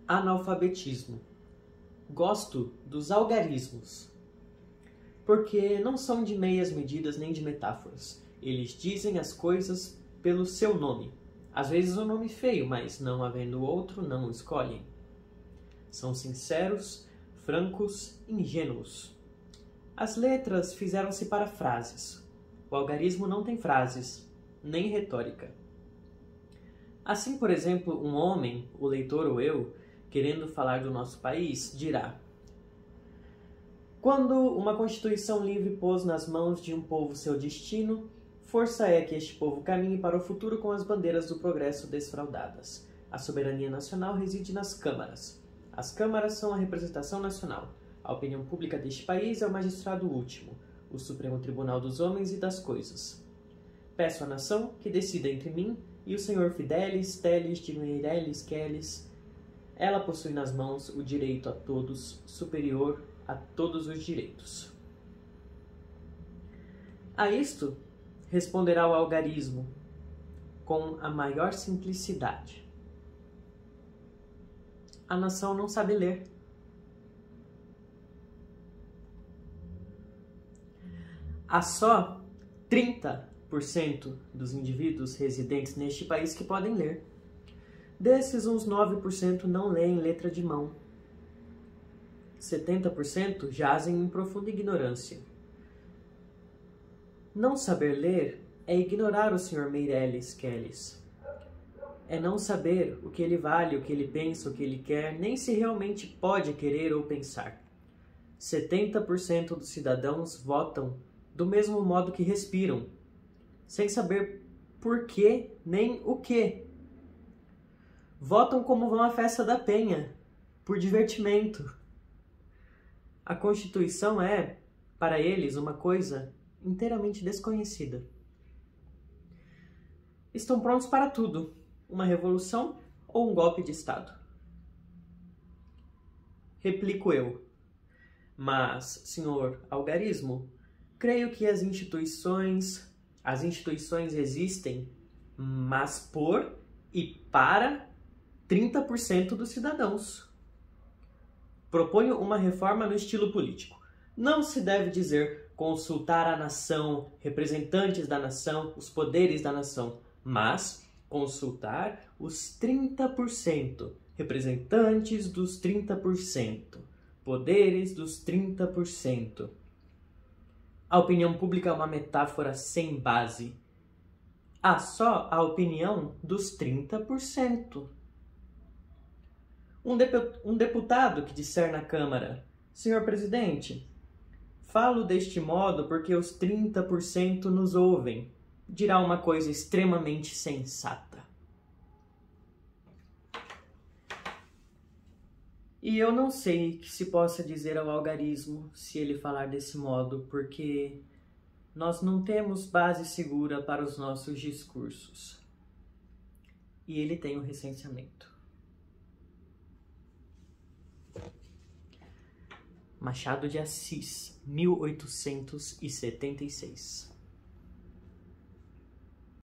Analfabetismo. Gosto dos algarismos, porque não são de meias medidas nem de metáforas. Eles dizem as coisas pelo seu nome. Às vezes um nome feio, mas não havendo outro, não o escolhem. São sinceros, francos, ingênuos. As letras fizeram-se para frases. O algarismo não tem frases, nem retórica. Assim, por exemplo, um homem, o leitor ou eu, querendo falar do nosso país, dirá: quando uma Constituição livre pôs nas mãos de um povo seu destino, força é que este povo caminhe para o futuro com as bandeiras do progresso desfraldadas. A soberania nacional reside nas câmaras. As câmaras são a representação nacional. A opinião pública deste país é o magistrado último, o Supremo Tribunal dos homens e das coisas. Peço à nação que decida entre mim e o senhor Fidelis, Teles, de Meireles, Queles. Ela possui nas mãos o direito a todos, superior a todos os direitos. A isto responderá o algarismo com a maior simplicidade. A nação não sabe ler. Há só 30% dos indivíduos residentes neste país que podem ler. Desses, uns 9% não leem letra de mão. 70% jazem em profunda ignorância. Não saber ler é ignorar o Sr. Meireles Queles. É não saber o que ele vale, o que ele pensa, o que ele quer, nem se realmente pode querer ou pensar. 70% dos cidadãos votam do mesmo modo que respiram, sem saber por quê nem o quê. Votam como vão à festa da Penha, por divertimento. A Constituição é, para eles, uma coisa inteiramente desconhecida. Estão prontos para tudo, uma revolução ou um golpe de Estado. Replico eu: mas, senhor algarismo, creio que as instituições existem, mas por e para 30% dos cidadãos. Proponho uma reforma no estilo político. Não se deve dizer consultar a nação, representantes da nação, os poderes da nação, mas consultar os 30%, representantes dos 30%, poderes dos 30%. A opinião pública é uma metáfora sem base. Há só a opinião dos 30%. Um deputado que disser na Câmara: senhor presidente, falo deste modo porque os 30% nos ouvem, dirá uma coisa extremamente sensata. E eu não sei que se possa dizer ao algarismo se ele falar desse modo, porque nós não temos base segura para os nossos discursos. E ele tem o recenseamento. Machado de Assis, 1876.